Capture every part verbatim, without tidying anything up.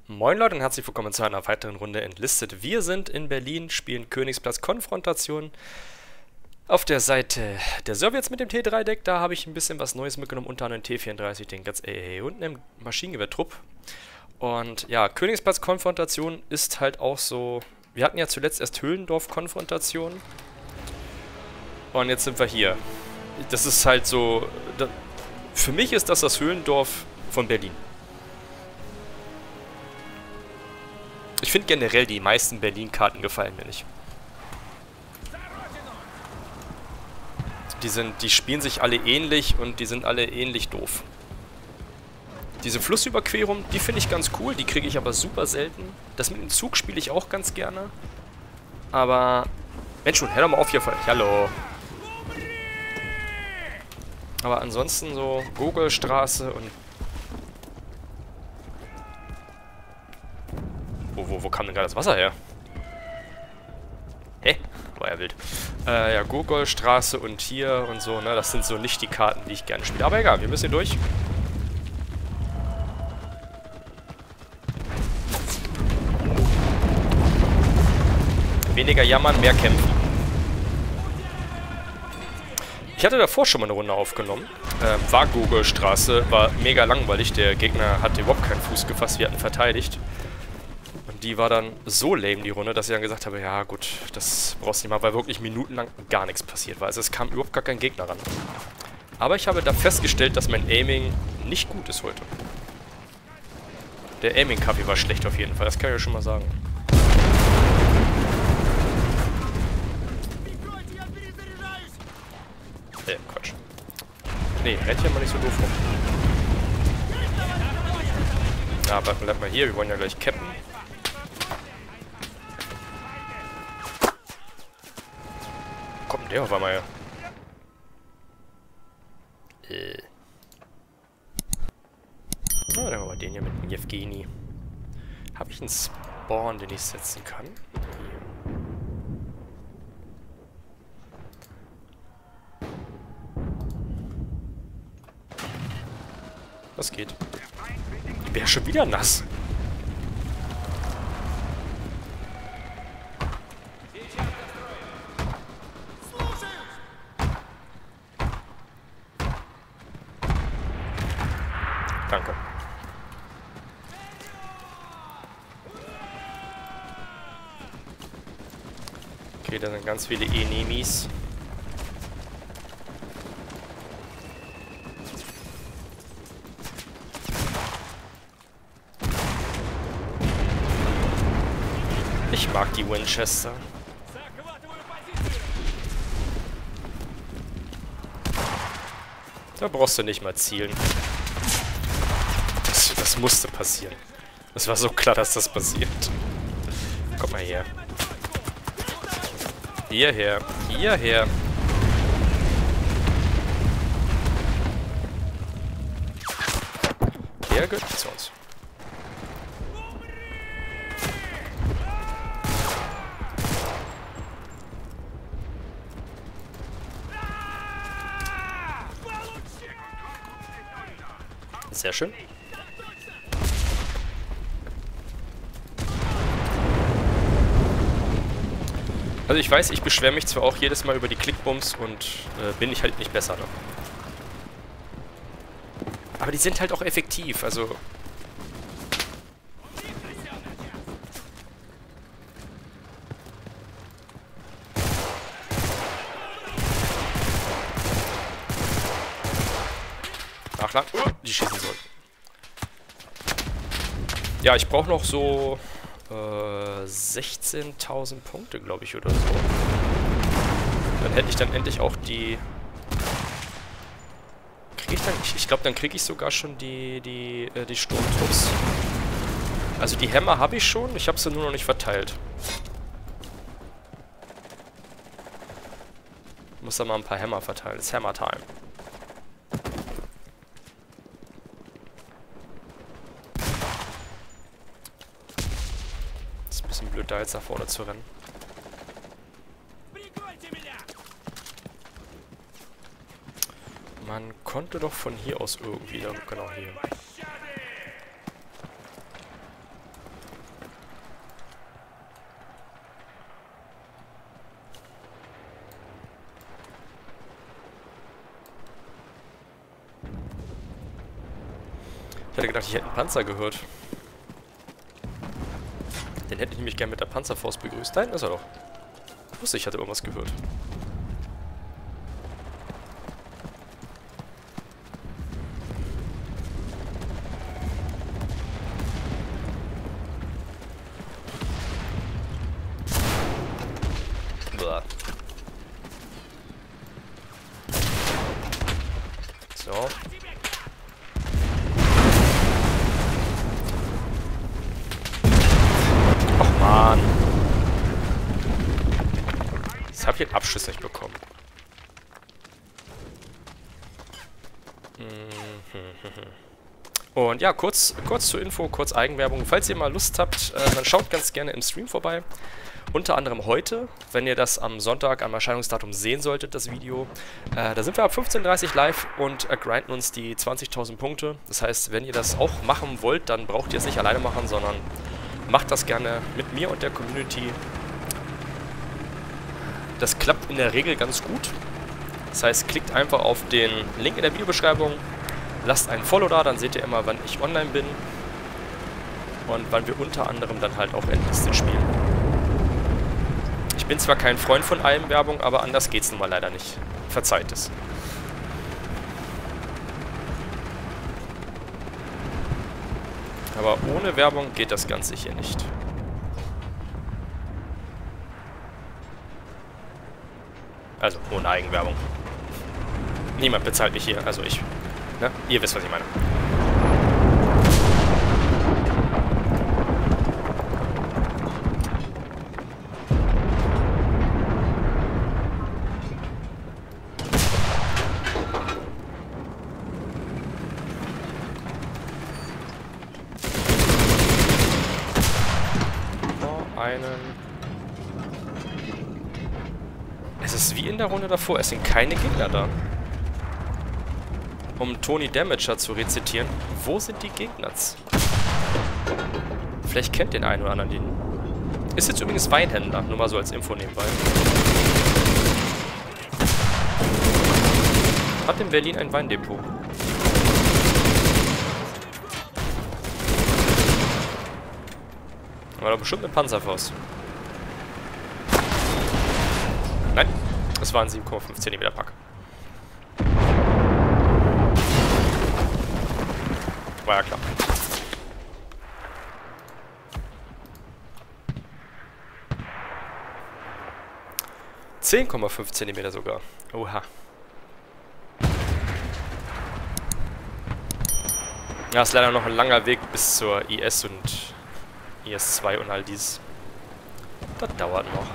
Moin Leute und herzlich willkommen zu einer weiteren Runde Enlisted. Wir sind in Berlin, spielen Königsplatz Konfrontation auf der Seite der Sowjets mit dem T drei Deck. Da habe ich ein bisschen was Neues mitgenommen, unter anderem T vierunddreißig, den ganz A A und einem Maschinengewehrtrupp. Und ja, Königsplatz Konfrontation ist halt auch so... Wir hatten ja zuletzt erst Höhlendorf-Konfrontation. Und jetzt sind wir hier. Das ist halt so... Da, für mich ist das das Höhlendorf von Berlin. Ich finde generell die meisten Berlin-Karten gefallen mir nicht. Die sind, die spielen sich alle ähnlich und die sind alle ähnlich doof. Diese Flussüberquerung, die finde ich ganz cool, die kriege ich aber super selten. Das mit dem Zug spiele ich auch ganz gerne. Aber, Mensch, hör doch mal auf hier. Hallo. Aber ansonsten so Gogolstraße und... Wo, wo, wo kam denn gerade das Wasser her? Hä? War ja wild. Äh, ja, Gogolstraße und hier und so, ne? Das sind so nicht die Karten, die ich gerne spiele. Aber egal, wir müssen hier durch. Weniger jammern, mehr kämpfen. Ich hatte davor schon mal eine Runde aufgenommen. Ähm, war Gogolstraße, war mega langweilig. Der Gegner hatte überhaupt keinen Fuß gefasst, wir hatten verteidigt. Und die war dann so lame, die Runde, dass ich dann gesagt habe, ja gut, das brauchst du nicht mal, weil wirklich minutenlang gar nichts passiert war. Also es kam überhaupt gar kein Gegner ran. Aber ich habe da festgestellt, dass mein Aiming nicht gut ist heute. Der Aiming-Kaffee war schlecht auf jeden Fall, das kann ich ja schon mal sagen. Äh, Quatsch. Nee, rennt ja mal nicht so doof rum. Ja, bleib, bleib mal hier, wir wollen ja gleich cappen. Wo kommt denn der auf einmal her? Äh. Na, dann haben wir den hier mit dem Jewgeni. Habe ich einen Spawn, den ich setzen kann? Was geht? Ich bin ja schon wieder nass. Danke. Okay, da sind ganz viele Enemies. Ich mag die Winchester. Da brauchst du nicht mal zielen. Das, das musste passieren. Es war so klar, dass das passiert. Komm mal her. Hierher. Hierher. Der gehört zu uns. Sehr schön. Also ich weiß, ich beschwere mich zwar auch jedes Mal über die Clickbums und äh, bin ich halt nicht besser, ne? Aber die sind halt auch effektiv, also... Nachladen. Uh, die schießen sollten. Ja, ich brauche noch so äh, sechzehntausend Punkte, glaube ich, oder so. Dann hätte ich dann endlich auch die... Kriege ich dann... Ich, ich glaube, dann kriege ich sogar schon die, die, äh, die Sturmtrupps. Also die Hämmer habe ich schon, ich habe sie nur noch nicht verteilt. Ich muss da mal ein paar Hämmer verteilen. Das ist Hammer-Time. Bisschen blöd, da jetzt nach vorne zu rennen. Man konnte doch von hier aus irgendwie, da, genau hier. Ich hätte gedacht, ich hätte einen Panzer gehört. Den hätte ich nämlich gern mit der Panzerfaust begrüßt. Nein, ist er doch. Ich wusste, ich hatte irgendwas gehört. Blah. So. Och man. Jetzt habe ich den Abschuss nicht bekommen. Und ja, kurz, kurz zur Info, kurz Eigenwerbung. Falls ihr mal Lust habt, äh, dann schaut ganz gerne im Stream vorbei. Unter anderem heute, wenn ihr das am Sonntag am Erscheinungsdatum sehen solltet, das Video. Äh, da sind wir ab fünfzehn Uhr dreißig live und äh, grinden uns die zwanzigtausend Punkte. Das heißt, wenn ihr das auch machen wollt, dann braucht ihr es nicht alleine machen, sondern macht das gerne mit mir und der Community. Das klappt in der Regel ganz gut. Das heißt, klickt einfach auf den Link in der Videobeschreibung, lasst ein Follow da, dann seht ihr immer, wann ich online bin und wann wir unter anderem dann halt auch Endliste spielen. Ich bin zwar kein Freund von Eigenwerbung, aber anders geht's nun mal leider nicht. Verzeiht es. Aber ohne Werbung geht das Ganze hier nicht. Also ohne Eigenwerbung. Niemand bezahlt mich hier, also ich. Ne? Ihr wisst, was ich meine. Einen. Es ist wie in der Runde davor, es sind keine Gegner da. Um Tony Damager zu rezitieren, wo sind die Gegner? Vielleicht kennt den einen oder anderen den. Ist jetzt übrigens Weinhändler, nur mal so als Info nebenbei. Hat in Berlin ein Weindepot. War doch bestimmt eine Panzerfaust. Nein, das war ein sieben Komma fünf Zentimeter Pack. War ja klar. zehn Komma fünf Zentimeter sogar. Oha. Ja, ist leider noch ein langer Weg bis zur I S und I S zwei und all dies. Das dauert noch.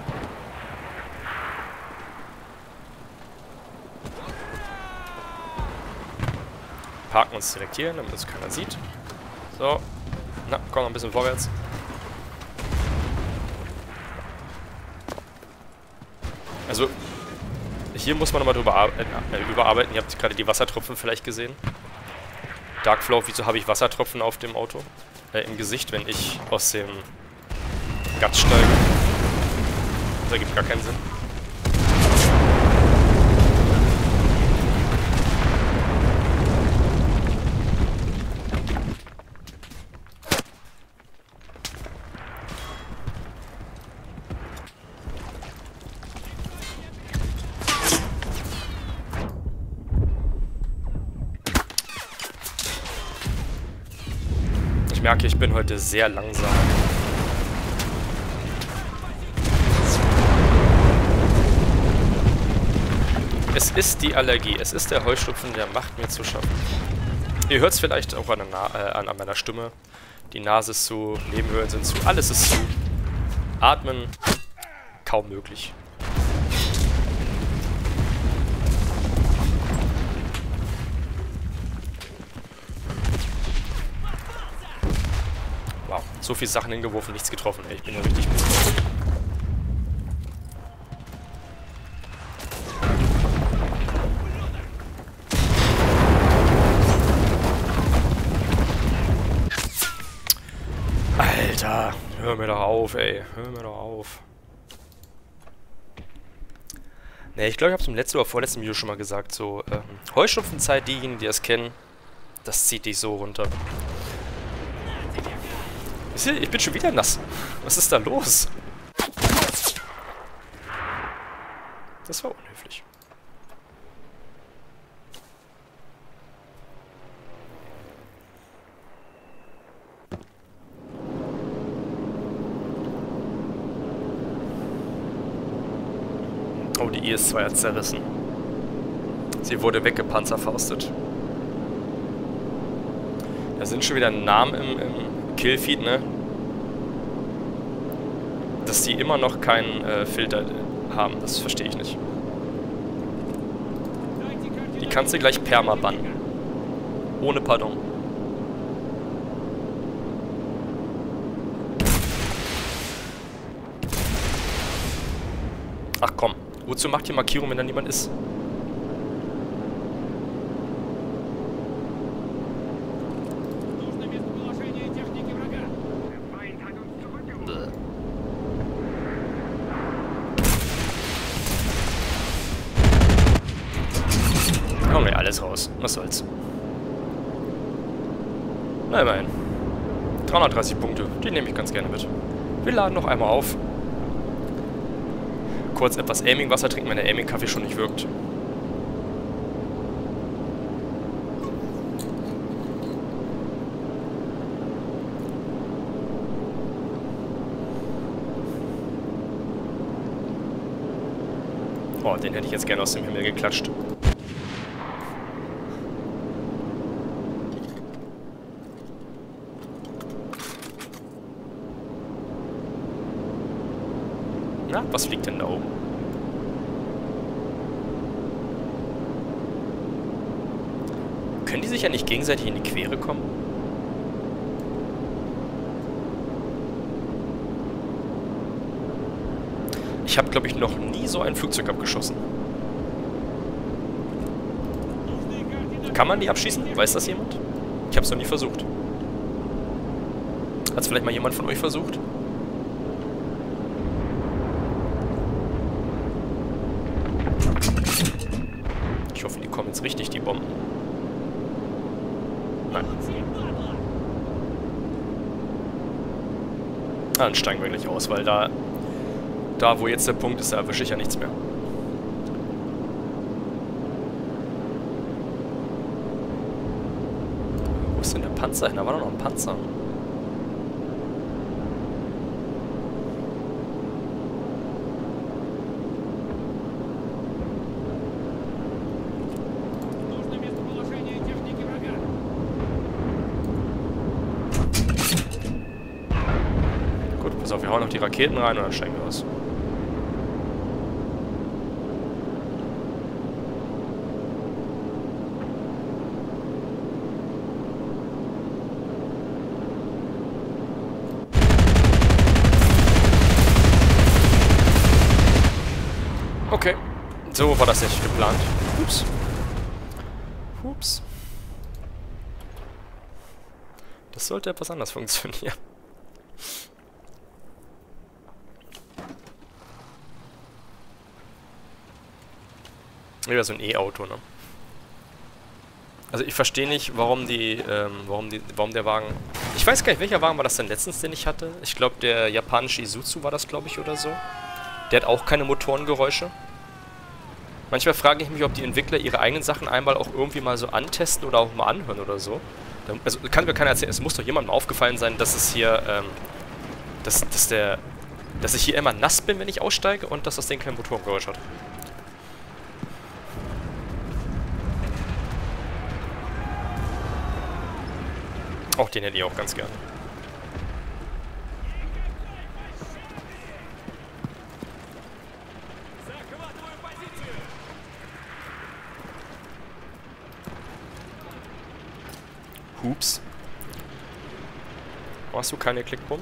Parken uns direkt hier, damit uns keiner sieht. So. Na, komm noch ein bisschen vorwärts. Also, hier muss man nochmal drüber äh, überarbeiten. Ihr habt gerade die Wassertropfen vielleicht gesehen. Darkflow, wieso habe ich Wassertropfen auf dem Auto? Äh, im Gesicht, wenn ich aus dem Gatz steige. Das ergibt gar keinen Sinn. Ich merke, ich bin heute sehr langsam. Es ist die Allergie, es ist der Heuschnupfen, der macht mir zu schaffen. Ihr hört es vielleicht auch an, äh, an, an meiner Stimme. Die Nase ist zu, Nebenhöhlen sind zu, alles ist zu. Atmen kaum möglich. Wow, so viele Sachen hingeworfen, nichts getroffen. Ey, ich bin ja richtig gut. Alter, hör mir doch auf, ey. Hör mir doch auf. Ne, ich glaube, ich habe es im letzten oder vorletzten Video schon mal gesagt. So, ähm, Heuschnupfenzeit, diejenigen, die das kennen, Das zieht dich so runter. Ich bin schon wieder nass. Was ist da los? Das war unhöflich. Oh, die I S zwei hat zerrissen. Sie wurde weggepanzerfaustet. Da sind schon wieder Namen im, im Killfeed, ne? Dass die immer noch keinen äh, Filter haben, das verstehe ich nicht. Die kannst du gleich perma bannen. Ohne Pardon. Ach komm, wozu macht die Markierung, wenn da niemand ist? Komm mir alles raus. Was soll's. Na immerhin. dreihundertdreißig Punkte. Die nehme ich ganz gerne mit. Wir laden noch einmal auf. Kurz etwas Aiming-Wasser trinken, wenn der Aiming-Kaffee schon nicht wirkt. Oh, den hätte ich jetzt gerne aus dem Himmel geklatscht. Na, was fliegt denn da oben? Können die sich ja nicht gegenseitig in die Quere kommen? Ich habe, glaube ich, noch nie so ein Flugzeug abgeschossen. Kann man die abschießen? Weiß das jemand? Ich habe es noch nie versucht. Hat es vielleicht mal jemand von euch versucht? Ich hoffe, die kommen jetzt richtig, die Bomben. Nein. Ah, dann steigen wir gleich aus, weil da, da wo jetzt der Punkt ist, da erwische ich ja nichts mehr. Wo ist denn der Panzer hin? Da war doch noch ein Panzer. Pass auf, wir hauen noch die Raketen rein und dann steigen wir aus. Okay, so war das nicht geplant. Ups. Ups. Das sollte etwas anders funktionieren. Wieder so ein E-Auto, ne? Also ich verstehe nicht, warum die, ähm, warum die, warum der Wagen... Ich weiß gar nicht, welcher Wagen war das denn letztens, den ich hatte? Ich glaube, der japanische Isuzu war das, glaube ich, oder so. Der hat auch keine Motorengeräusche. Manchmal frage ich mich, ob die Entwickler ihre eigenen Sachen einmal auch irgendwie mal so antesten oder auch mal anhören oder so. Also kann mir keiner erzählen, es muss doch jemandem aufgefallen sein, dass es hier, ähm, dass, dass der, dass ich hier immer nass bin, wenn ich aussteige und dass das Ding kein Motorengeräusch hat. Auch den hätte ich auch ganz gern. Hups. Hast du keine Klickbomben?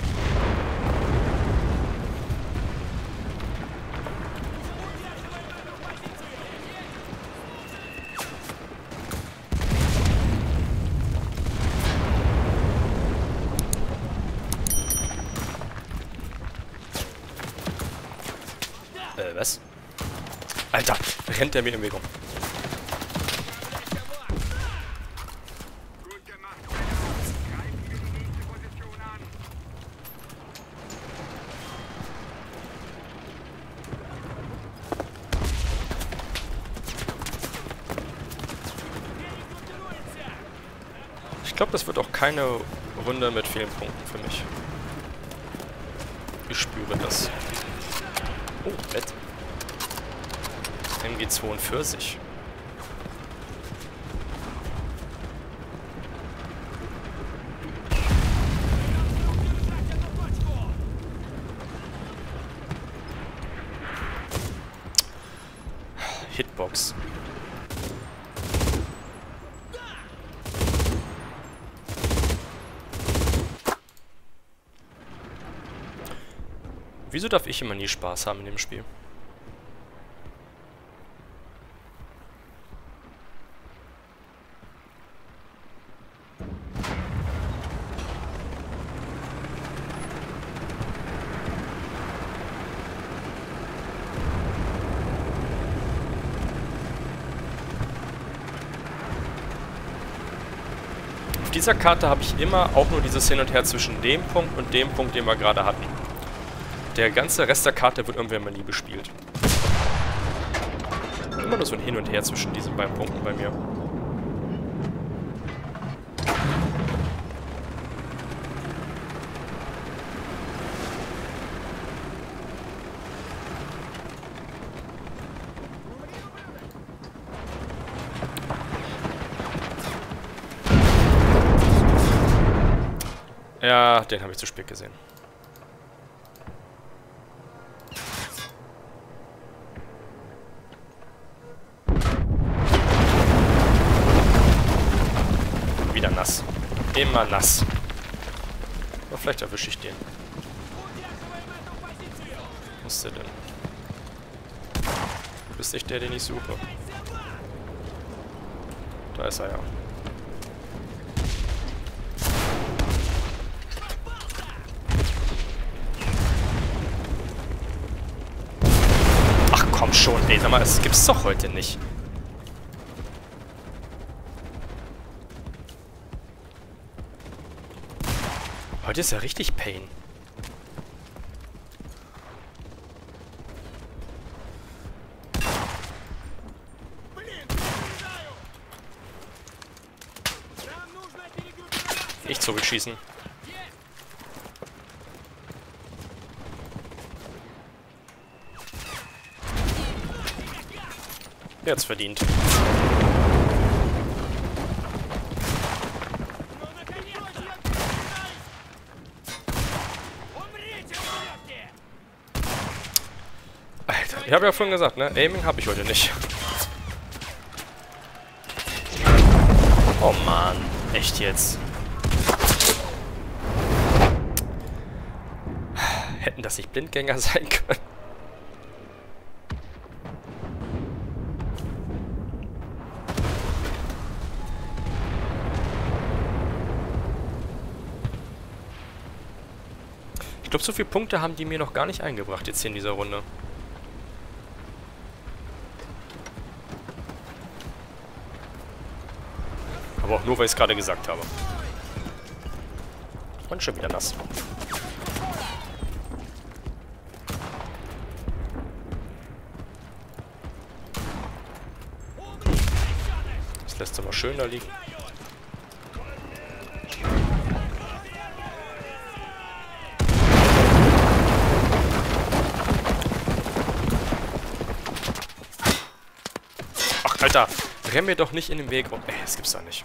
Äh, was? Alter, rennt der mir im Weg rum. glaube, das wird auch keine Runde mit vielen Punkten für mich. Ich spüre das. Oh, nett. M G zweiundvierzig. Hitbox. Wieso darf ich immer nie Spaß haben in dem Spiel? Auf dieser Karte habe ich immer auch nur dieses Hin und Her zwischen dem Punkt und dem Punkt, den wir gerade hatten. Der ganze Rest der Karte wird irgendwann mal nie bespielt. Immer nur so ein Hin und Her zwischen diesen beiden Punkten bei mir. Ja, den habe ich zu spät gesehen. Wieder nass. Immer nass. Aber vielleicht erwische ich den. Wo ist der denn? Du bist nicht der, den ich suche. Da ist er ja. Ach komm schon, ey, sag mal, das gibt's doch heute nicht. Heute ist ja richtig Pain. Nicht zurückschießen. Jetzt verdient. Alter, ich habe ja vorhin gesagt, ne? Aiming habe ich heute nicht. Oh Mann, echt jetzt. Hätten das nicht Blindgänger sein können? Ich glaube, so viele Punkte haben die mir noch gar nicht eingebracht jetzt hier in dieser Runde. Aber auch nur, weil ich es gerade gesagt habe. Und schon wieder nass. Das lässt er mal schön da liegen. Alter, renn mir doch nicht in den Weg rum. Ey, das gibt's doch nicht.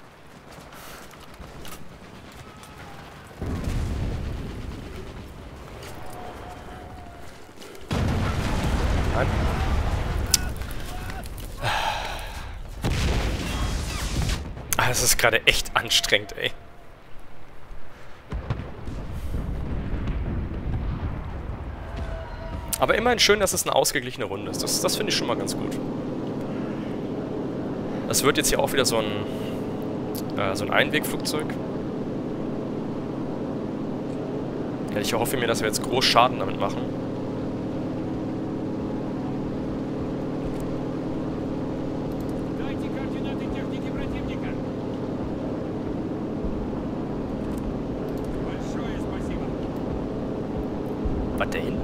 Nein. Ah, das ist gerade echt anstrengend, ey. Aber immerhin schön, dass es eine ausgeglichene Runde ist. Das, das finde ich schon mal ganz gut. Das wird jetzt hier auch wieder so ein, äh, so ein Einwegflugzeug. Ja, ich hoffe mir, dass wir jetzt groß Schaden damit machen. Was, da hinten?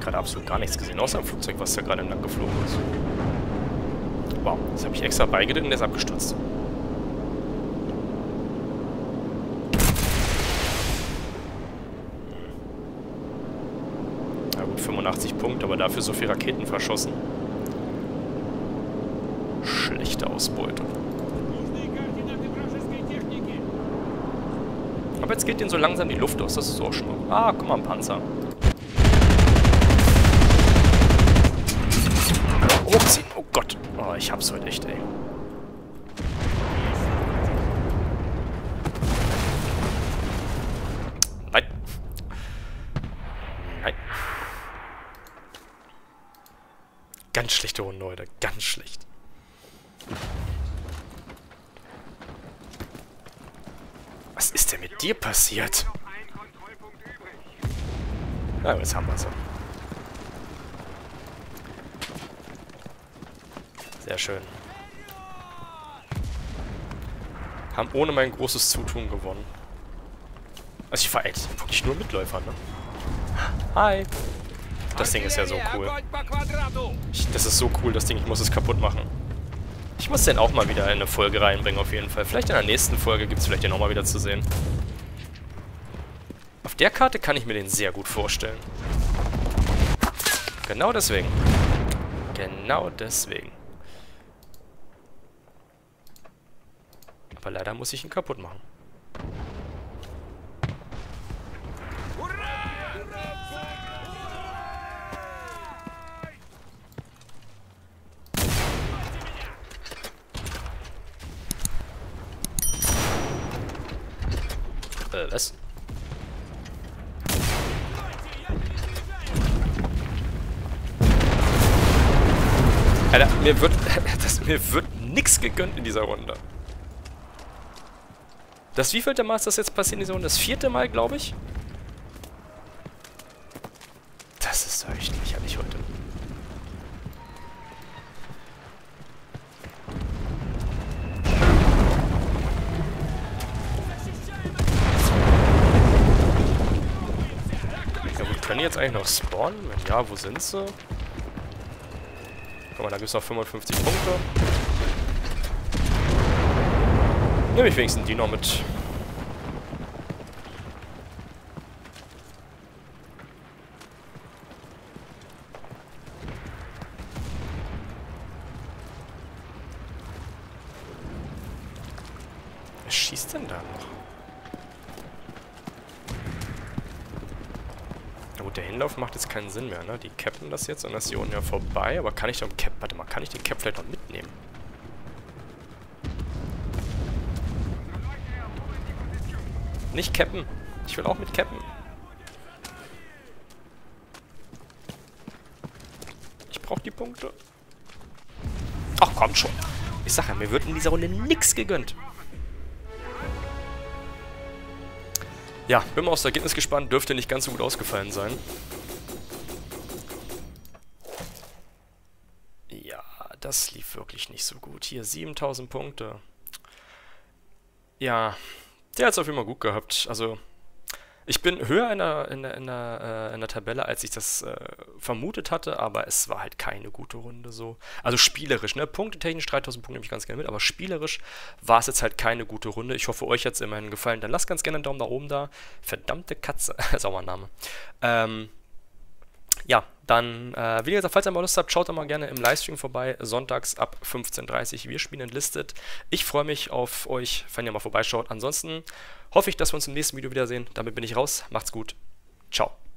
gerade absolut gar nichts gesehen, außer ein Flugzeug, was da gerade entlang geflogen ist. Wow, das habe ich extra beigedrückt und der ist abgestürzt. Na gut, fünfundachtzig Punkte, aber dafür so viele Raketen verschossen. Schlechte Ausbeute. Aber jetzt geht denen so langsam die Luft aus, das ist auch schon mal... Ah, guck mal, ein Panzer. Hochziehen, oh Gott. Oh, ich hab's heute echt, ey. Nein. Nein. Ganz schlechte Runde heute, ganz schlecht. Was ist denn mit dir passiert? Na, jetzt haben wir sie. Sehr schön. Haben ohne mein großes Zutun gewonnen. Also ich war echt wirklich nur Mitläufer, ne? Hi. Das Ding ist ja so cool. Ich, das ist so cool, das Ding. Ich muss es kaputt machen. Ich muss den auch mal wieder in eine Folge reinbringen, auf jeden Fall. Vielleicht in der nächsten Folge gibt es vielleicht den auch mal wieder zu sehen. Auf der Karte kann ich mir den sehr gut vorstellen. Genau deswegen. Genau deswegen. Aber leider muss ich ihn kaputt machen. Äh, was? Alter, mir wird... das, mir wird nix gegönnt in dieser Runde. Das wievielte Mal ist das jetzt passiert in dieser Runde? Das vierte Mal, glaube ich? Das ist doch echt lächerlich heute. Ja gut, können die jetzt eigentlich noch spawnen? Wenn ja, wo sind sie? Guck mal, da gibt es noch fünfundfünfzig Punkte. Nehme ich wenigstens die noch mit. Wer schießt denn da noch? Na gut, der Hinlauf macht jetzt keinen Sinn mehr, ne? Die cappen das jetzt und das ist hier unten ja vorbei. Aber kann ich doch Cap... Warte mal, kann ich den Cap vielleicht noch mitnehmen? Nicht cappen. Ich will auch mit cappen. Ich brauche die Punkte. Ach, kommt schon. Ich sag ja, mir wird in dieser Runde nichts gegönnt. Ja, bin mal aufs Ergebnis gespannt. Dürfte nicht ganz so gut ausgefallen sein. Ja, das lief wirklich nicht so gut. Hier, siebentausend Punkte. Ja, der hat es auf jeden Fall gut gehabt. Also, ich bin höher in der, in der, in der, äh, in der Tabelle, als ich das äh, vermutet hatte, aber es war halt keine gute Runde so. Also spielerisch, ne? Punktetechnisch dreitausend Punkte nehme ich ganz gerne mit, aber spielerisch war es jetzt halt keine gute Runde. Ich hoffe, euch hat es immerhin gefallen. Dann lasst ganz gerne einen Daumen nach oben da. Verdammte Katze, ist auch mal ein Name. Ähm, ja, dann, äh, wie gesagt, falls ihr mal Lust habt, schaut doch mal gerne im Livestream vorbei, sonntags ab fünfzehn Uhr dreißig. Wir spielen Enlisted. Ich freue mich auf euch, wenn ihr mal vorbeischaut. Ansonsten hoffe ich, dass wir uns im nächsten Video wiedersehen. Damit bin ich raus. Macht's gut. Ciao.